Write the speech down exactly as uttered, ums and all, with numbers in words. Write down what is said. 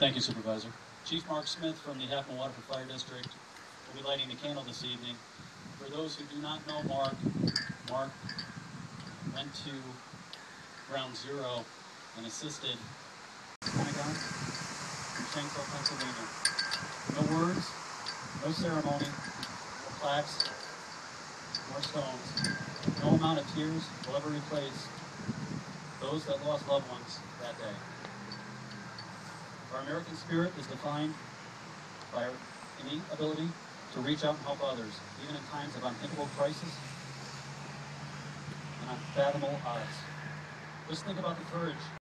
Thank you, Supervisor. Chief Mark Smith from the Halfmoon Waterford Fire District will be lighting the candle this evening. For those who do not know Mark, Mark went to Ground Zero and assisted Pentagon in Shanksville, Pennsylvania. No words, no ceremony, no plaques, nor stones. No amount of tears will ever replace those that lost loved ones that day. Our American spirit is defined by our innate ability to reach out and help others, even in times of unthinkable crisis and unfathomable odds. Just think about the courage